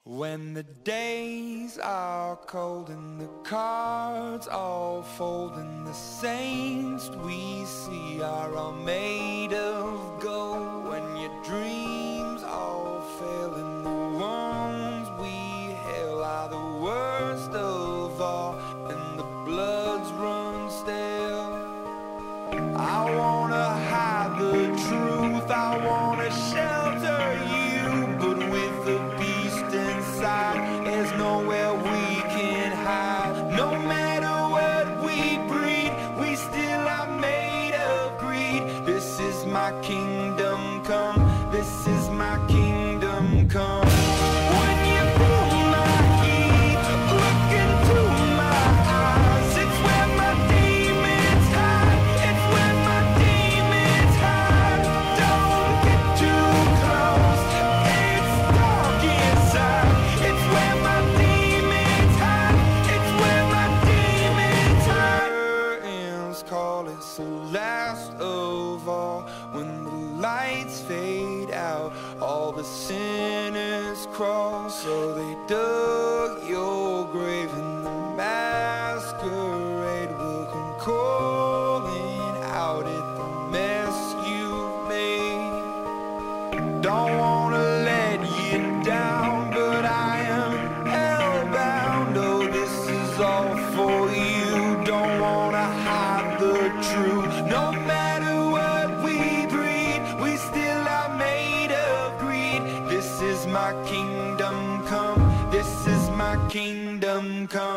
When the days are cold and the cards all fold and the saints we see are all made of gold, when your dreams all fail and the ones we hail are the worst of all and the bloods run stale, I wanna hide the truth, I wanna shelter you, but with the beast inside, there's nowhere we can hide. No matter what we breed, we still are made of greed. This is my kingdom come, this is my kingdom come. When you feel my heat, look into my eyes, it's where my demons hide, it's where my demons hide. Don't get too close, it's dark inside, it's where my demons hide, it's where my demons hide. Curtains call, it's the last of all. When the lights fade out, all the sinners crawl. So they dug your grave and the masquerade will come calling out at the mess you made. Don't wanna let you down, but I am hellbound. Oh, this is all for you. Don't wanna hide the truth. No matter what we breed, we still are made of greed. This is my kingdom come, this is my kingdom come.